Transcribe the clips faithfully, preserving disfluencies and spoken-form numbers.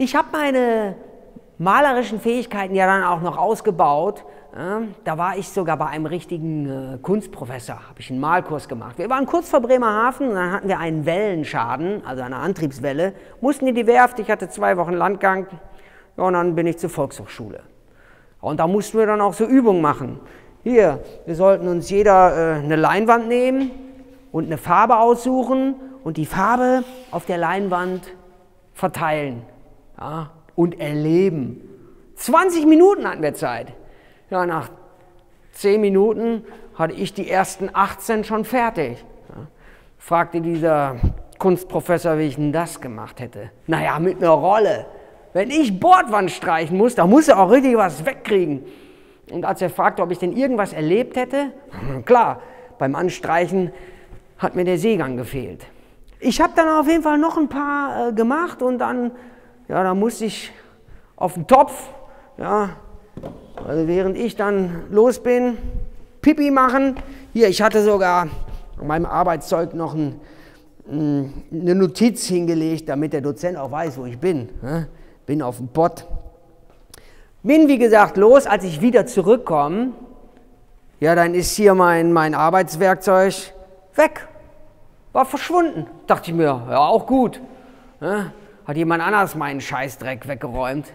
Ich habe meine malerischen Fähigkeiten ja dann auch noch ausgebaut. Ja, da war ich sogar bei einem richtigen äh, Kunstprofessor, habe ich einen Malkurs gemacht. Wir waren kurz vor Bremerhaven und dann hatten wir einen Wellenschaden, also eine Antriebswelle, mussten in die Werft, ich hatte zwei Wochen Landgang, ja, und dann bin ich zur Volkshochschule. Und da mussten wir dann auch so Übungen machen. Hier, wir sollten uns jeder äh, eine Leinwand nehmen und eine Farbe aussuchen und die Farbe auf der Leinwand verteilen, ja, und erleben. zwanzig Minuten hatten wir Zeit. Ja, nach zehn Minuten hatte ich die ersten achtzehn schon fertig. Ja, fragte dieser Kunstprofessor, wie ich denn das gemacht hätte. Naja, mit einer Rolle. Wenn ich Bordwand streichen muss, da muss er auch richtig was wegkriegen. Und als er fragte, ob ich denn irgendwas erlebt hätte, klar, beim Anstreichen hat mir der Seegang gefehlt. Ich habe dann auf jeden Fall noch ein paar äh, gemacht und dann, ja, da musste ich auf den Topf, ja, also während ich dann los bin, Pipi machen. Hier, ich hatte sogar an meinem Arbeitszeug noch ein, eine Notiz hingelegt, damit der Dozent auch weiß, wo ich bin. Ne? Bin auf dem Pott. Bin, wie gesagt, los, als ich wieder zurückkomme, ja, dann ist hier mein, mein Arbeitswerkzeug weg. War verschwunden. Dachte ich mir, ja, auch gut. Ne? Hat jemand anders meinen Scheißdreck weggeräumt.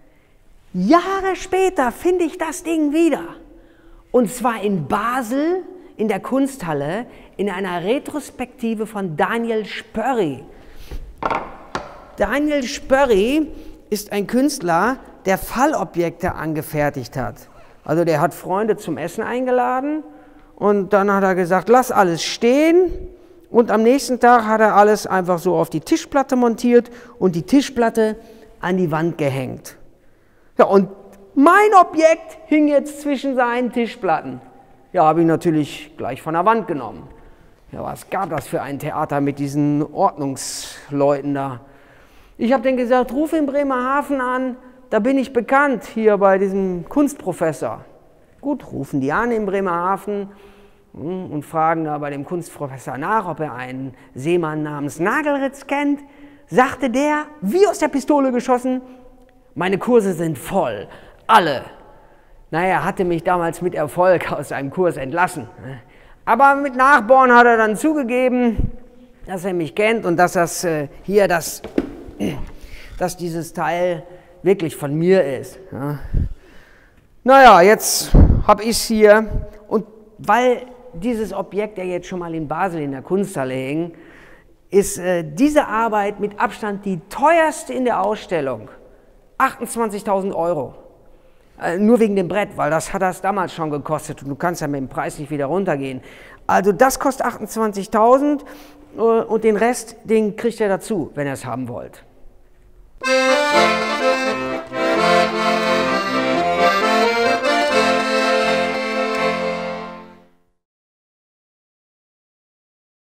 Jahre später finde ich das Ding wieder. Und zwar in Basel, in der Kunsthalle, in einer Retrospektive von Daniel Spörri. Daniel Spörri ist ein Künstler, der Fallobjekte angefertigt hat. Also der hat Freunde zum Essen eingeladen und dann hat er gesagt, lass alles stehen. Und am nächsten Tag hat er alles einfach so auf die Tischplatte montiert und die Tischplatte an die Wand gehängt. Ja, und mein Objekt hing jetzt zwischen seinen Tischplatten. Ja, habe ich natürlich gleich von der Wand genommen. Ja, was gab das für ein Theater mit diesen Ordnungsleuten da? Ich habe denen gesagt, ruf in Bremerhaven an, da bin ich bekannt, hier bei diesem Kunstprofessor. Gut, rufen die an in Bremerhaven und fragen da bei dem Kunstprofessor nach, ob er einen Seemann namens Nagelritz kennt. Sagte der, wie aus der Pistole geschossen, meine Kurse sind voll, alle. Naja, hatte mich damals mit Erfolg aus einem Kurs entlassen. Aber mit Nachbohren hat er dann zugegeben, dass er mich kennt und dass das äh, hier, das, dass dieses Teil wirklich von mir ist. Ja. Naja, jetzt habe ich es hier und weil dieses Objekt ja jetzt schon mal in Basel in der Kunsthalle hing, ist äh, diese Arbeit mit Abstand die teuerste in der Ausstellung. achtundzwanzigtausend Euro. Äh, nur wegen dem Brett, weil das hat das damals schon gekostet und du kannst ja mit dem Preis nicht wieder runtergehen. Also das kostet achtundzwanzigtausend äh, und den Rest, den kriegt ihr dazu, wenn ihr es haben wollt.